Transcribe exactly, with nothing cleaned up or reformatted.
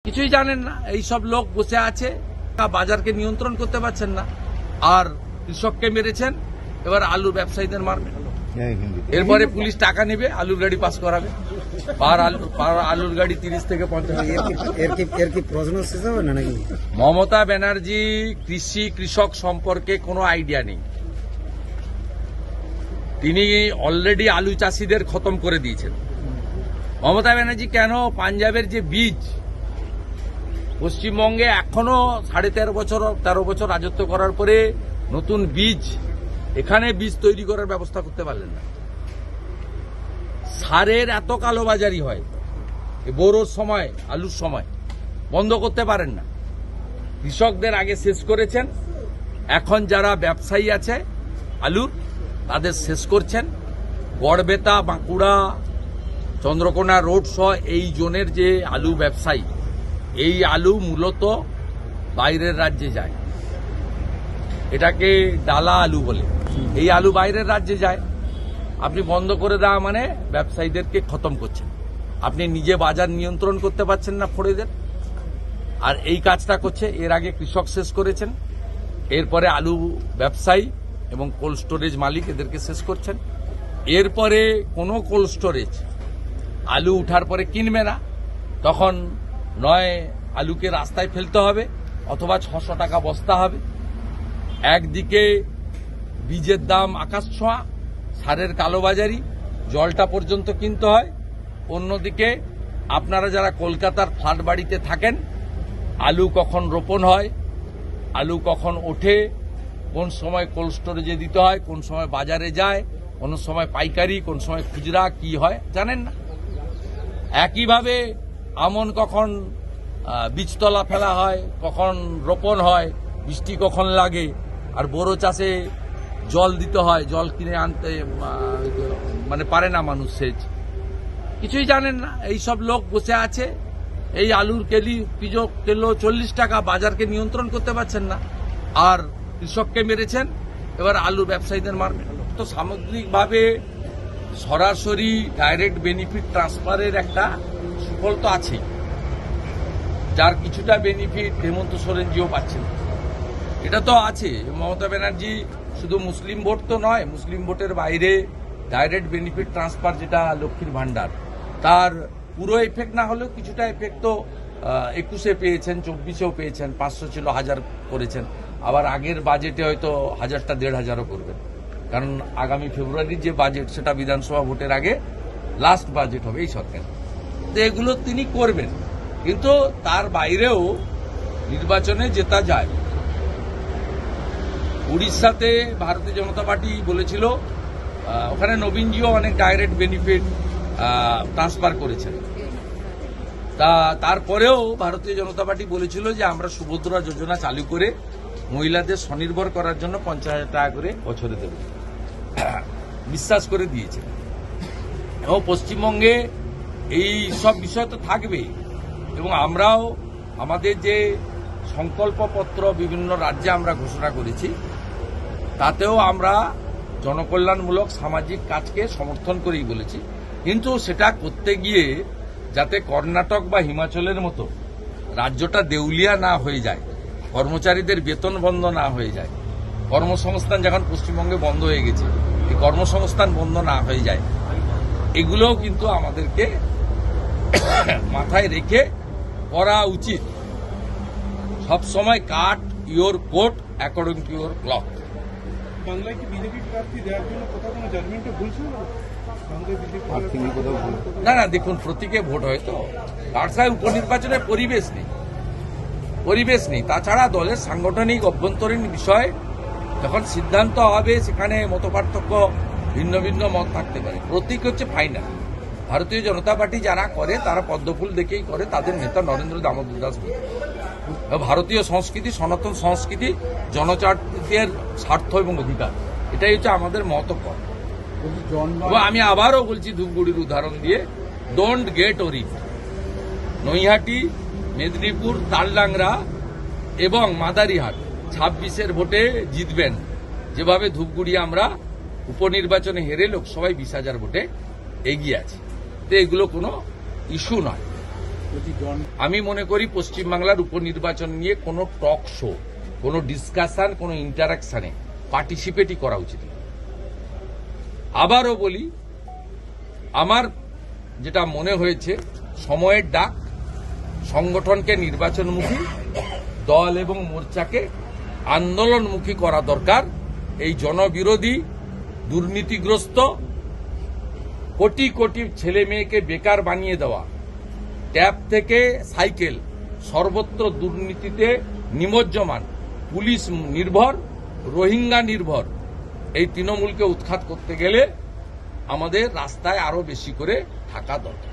কিছুই জানেন না। এই সব লোক বসে আছে, বাজারকে নিয়ন্ত্রণ করতে পারছেন না, আর কৃষককে মেরেছেন, এবার আলু ব্যবসায়ীদের মারবেন। এরপরে পুলিশ টাকা নেবে, আলুর গাড়ি পাস করাবে। পার আলু পার আলুর গাড়ি তিরিশ থেকে পঞ্চাশ। এর কি প্রশ্ন শেষ হবে না নাকি? মমতা ব্যানার্জি কৃষি কৃষক সম্পর্কে কোনো আইডিয়া নেই। তিনি অলরেডি আলু চাষিদের খতম করে দিয়েছেন। মমতা ব্যানার্জি কেন পাঞ্জাবের যে বীজ, পশ্চিমবঙ্গে এখনো সাড়ে তেরো বছর তেরো বছর রাজত্ব করার পরে নতুন বীজ, এখানে বীজ তৈরি করার ব্যবস্থা করতে পারলেন না। সারের এত কালোবাজারি হয়, বোরোর সময় আলুর সময় বন্ধ করতে পারেন না। কৃষকদের আগে শেষ করেছেন, এখন যারা ব্যবসায়ী আছে আলুর তাদের শেষ করছেন। গড়বেতা, বাঁকুড়া, চন্দ্রকোনা রোড সহ এই জোনের যে আলু ব্যবসায়ী, এই আলু মূলত বাইরের রাজ্যে যায়, এটাকে ডালা আলু বলে। এই আলু বাইরের রাজ্যে যায়। আপনি বন্ধ করে দেওয়া মানে ব্যবসায়ীদেরকে খতম করছেন। আপনি নিজে বাজার নিয়ন্ত্রণ করতে পারছেন না ফড়েদের, আর এই কাজটা করছে। এর আগে কৃষক শেষ করেছেন, এরপরে আলু ব্যবসায়ী এবং কোল্ড স্টোরেজ মালিক এদেরকে শেষ করছেন। এরপরে কোনো কোল্ড স্টোরেজ আলু উঠার পরে কিনবে না, তখন নয় আলুকে রাস্তায় ফেলতে হবে অথবা ছশো টাকা বস্তা হবে। একদিকে বীজের দাম আকাশ ছোঁয়া, সারের কালোবাজারি, জলটা পর্যন্ত কিনতে হয়। অন্যদিকে আপনারা যারা কলকাতার ফ্ল্যাট বাড়িতে থাকেন, আলু কখন রোপণ হয়, আলু কখন ওঠে, কোন সময় কোল্ড স্টোরেজে দিতে হয়, কোন সময় বাজারে যায়, কোন সময় পাইকারি, কোন সময় খুচরা, কি হয় জানেন না। একইভাবে আমন কখন বীজতলা ফেলা হয়, কখন রোপণ হয়, বৃষ্টি কখন লাগে, আর বোরো চাষে জল দিতে হয়, জল কিনে আনতে মানে পারে না মানুষ সেচ। কিছুই জানেন না। এই সব লোক বসে আছে, এই আলুর কেলি পিজো কিলো চল্লিশ টাকা, বাজারকে নিয়ন্ত্রণ করতে পারছেন না, আর কৃষককে মেরেছেন, এবার আলু ব্যবসায়ীদের মারবেন। তো সামগ্রিকভাবে সরাসরি ডাইরেক্ট বেনিফিট ট্রান্সফারের একটা সুফল তো আছেই, যার কিছুটা বেনিফিট হেমন্ত সোরেনজিও পাচ্ছেন। এটা তো আছে। মমতা ব্যানার্জি শুধু মুসলিম ভোট তো নয়, মুসলিম ভোটের বাইরে ডাইরেক্ট বেনিফিট ট্রান্সফার যেটা লক্ষ্মীর ভান্ডার, তার পুরো এফেক্ট না হলেও কিছুটা এফেক্ট তো একুশে পেয়েছেন, চব্বিশেও পেয়েছেন, পাঁচশো ছিল হাজার করেছেন। আবার আগের বাজেটে হয়তো হাজারটা দেড় হাজারও করবেন, কারণ আগামী ফেব্রুয়ারির যে বাজেট সেটা বিধানসভা ভোটের আগে লাস্ট বাজেট হবে এই সরকার। তো এগুলো তিনি করবেন, কিন্তু তার বাইরেও নির্বাচনে জেতা যায়। উড়িষ্যাতে ভারতীয় জনতা পার্টি বলেছিল, ওখানে নবীনজিও অনেক ডাইরেক্ট বেনিফিট ট্রান্সফার করেছেন। তা তারপরেও ভারতীয় জনতা পার্টি বলেছিল যে আমরা সুভদ্রা যোজনা চালু করে মহিলাদের স্বনির্ভর করার জন্য পঞ্চাশ হাজার টাকা করে বছরে দেব, বিশ্বাস করে দিয়েছে। এবং পশ্চিমবঙ্গে এই সব বিষয় তো থাকবে, এবং আমরাও আমাদের যে সংকল্পপত্র বিভিন্ন রাজ্যে আমরা ঘোষণা করেছি, তাতেও আমরা জনকল্যাণমূলক সামাজিক কাজকে সমর্থন করেই বলেছি। কিন্তু সেটা করতে গিয়ে যাতে কর্ণাটক বা হিমাচলের মতো রাজ্যটা দেউলিয়া না হয়ে যায়, কর্মচারীদের বেতন বন্ধ না হয়ে যায়, কর্মসংস্থান যখন পশ্চিমবঙ্গে বন্ধ হয়ে গেছে, এই কর্মসংস্থান বন্ধ না হয়ে যায়, এগুলোও কিন্তু আমাদেরকে মাথায় রেখে করা উচিত। সবসময় cut your coat according to your cloth. বাংলায় কি বিজেপি প্রার্থী দেওয়ার জন্য কোথাও কোনো জাজমেন্টে ভুল ছিল? না না, দেখুন প্রতীকে ভোট হয় তো, কারসায় উপনির্বাচনের পরিবেশ নেই, পরিবেশ নেই। তাছাড়া দলের সাংগঠনিক অভ্যন্তরীণ বিষয় যখন সিদ্ধান্ত হবে, সেখানে মতপার্থক্য, ভিন্ন ভিন্ন মত থাকতে পারে। প্রতীক হচ্ছে ফাইনাল। ভারতীয় জনতা পার্টি যারা করে তারা পদ্মফুল দেখেই করে, তাদের নেতা নরেন্দ্র দামোদর দাস। ভারতীয় সংস্কৃতি, সনাতন সংস্কৃতি, জনজাতির স্বার্থ এবং অধিকার, এটাই হচ্ছে আমাদের মতপথ। আমি আবারও বলছি ধূপগুড়ির উদাহরণ দিয়ে, don't get worried. Naihati, Medinipur, Taldangra এবং মাদারিহাট ছাব্বিশের ভোটে জিতবেন, যেভাবে ধূপগুড়ি আমরা উপনির্বাচনে হেরে লোকসভায় বিশ হাজার ভোটে এগিয়ে আছি। তো এগুলো কোনো ইস্যু নয়। আমি মনে করি পশ্চিমবাংলার উপনির্বাচন নিয়ে কোনো টক শো, কোনো ডিসকাশন, কোনো ইন্টারাকশনে পার্টিসিপেটই করা উচিত না। আবারও বলি, আমার যেটা মনে হয়েছে, সময়ের ডাক, সংগঠনকে নির্বাচনমুখী, দল এবং মোর্চাকে আন্দোলনমুখী করা দরকার। এই জনবিরোধী, দুর্নীতিগ্রস্ত, কোটি কোটি ছেলে মেয়েকে বেকার বানিয়ে দেওয়া, ট্যাব থেকে সাইকেল, সর্বত্র দুর্নীতিতে নিমজ্জমান, পুলিশ নির্ভর, রোহিঙ্গা নির্ভর এই তৃণমূলকে উৎখাত করতে গেলে আমাদের রাস্তায় আরো বেশি করে থাকা দরকার।